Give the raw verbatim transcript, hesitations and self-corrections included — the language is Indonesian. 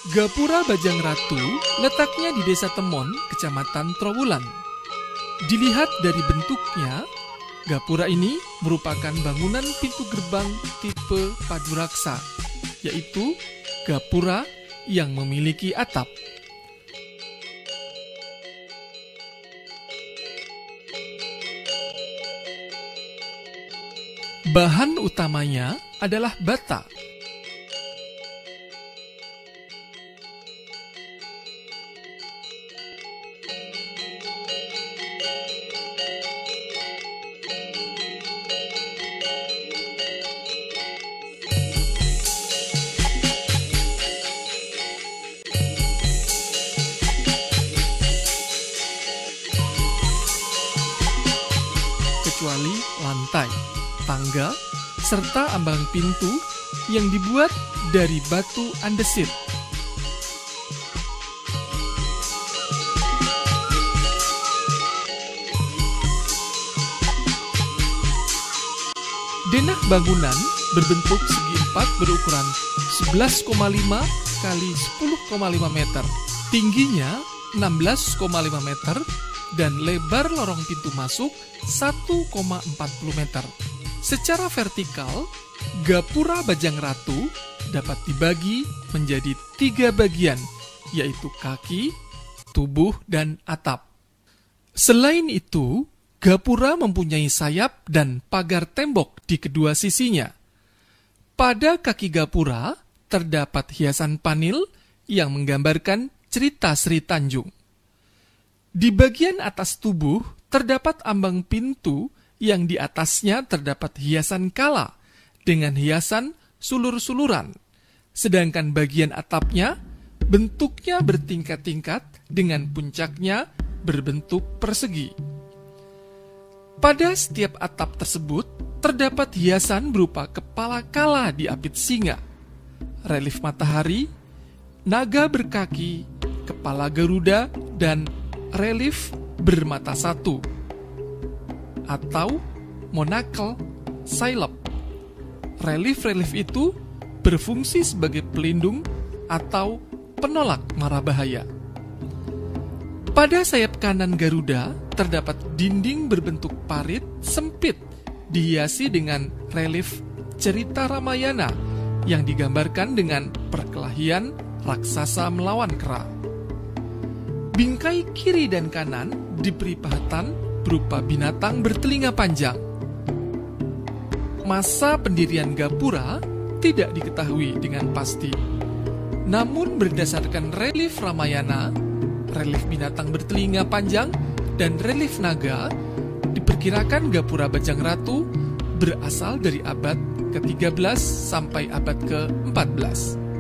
Gapura Bajang Ratu letaknya di Desa Temon, Kecamatan Trowulan. Dilihat dari bentuknya, gapura ini merupakan bangunan pintu gerbang tipe paduraksa, yaitu gapura yang memiliki atap. Bahan utamanya adalah bata. Kecuali lantai, tangga, serta ambang pintu yang dibuat dari batu andesit. Denah bangunan berbentuk segi empat berukuran sebelas koma lima kali sepuluh koma lima meter, tingginya enam belas koma lima meter, dan lebar lorong pintu masuk satu koma empat puluh meter. Secara vertikal, gapura Bajang Ratu dapat dibagi menjadi tiga bagian, yaitu kaki, tubuh, dan atap. Selain itu, gapura mempunyai sayap dan pagar tembok di kedua sisinya. Pada kaki gapura terdapat hiasan panil yang menggambarkan cerita Sri Tanjung. Di bagian atas tubuh terdapat ambang pintu yang di atasnya terdapat hiasan kala dengan hiasan sulur-suluran. Sedangkan bagian atapnya bentuknya bertingkat-tingkat dengan puncaknya berbentuk persegi. Pada setiap atap tersebut terdapat hiasan berupa kepala kala diapit singa, relief matahari, naga berkaki, kepala Garuda, dan relief bermata satu atau monakel silep. Relief-relief itu berfungsi sebagai pelindung atau penolak mara bahaya. Pada sayap kanan Garuda terdapat dinding berbentuk parit sempit dihiasi dengan relief cerita Ramayana yang digambarkan dengan perkelahian raksasa melawan kera. Bingkai kiri dan kanan diberi pahatan berupa binatang bertelinga panjang. Masa pendirian gapura tidak diketahui dengan pasti. Namun berdasarkan relief Ramayana, relief binatang bertelinga panjang, dan relief naga, diperkirakan gapura Bajang Ratu berasal dari abad ke tiga belas sampai abad ke empat belas.